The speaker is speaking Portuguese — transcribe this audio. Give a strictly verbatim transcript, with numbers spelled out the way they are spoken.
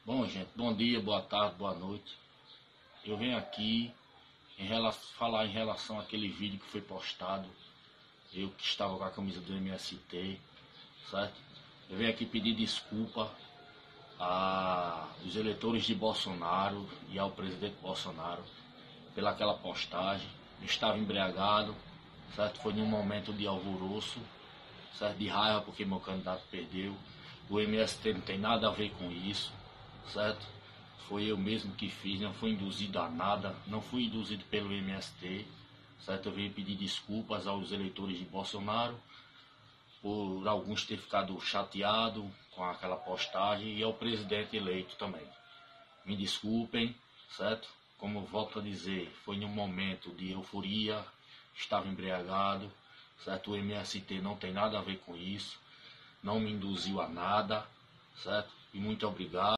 Bom, gente, bom dia, boa tarde, boa noite. Eu venho aqui em relação, falar em relação àquele vídeo que foi postado. Eu que estava com a camisa do M S T, certo? Eu venho aqui pedir desculpa aos eleitores de Bolsonaro e ao presidente Bolsonaro pelaquela postagem. Eu estava embriagado, certo? Foi num momento de alvoroço, certo? De raiva porque meu candidato perdeu. O M S T não tem nada a ver com isso, certo? Foi eu mesmo que fiz, não fui induzido a nada, não fui induzido pelo M S T, certo? Eu venho pedir desculpas aos eleitores de Bolsonaro por alguns ter ficado chateado com aquela postagem e ao presidente eleito também. Me desculpem, certo? Como eu volto a dizer, foi num momento de euforia, estava embriagado, certo? O M S T não tem nada a ver com isso, não me induziu a nada, certo? E muito obrigado.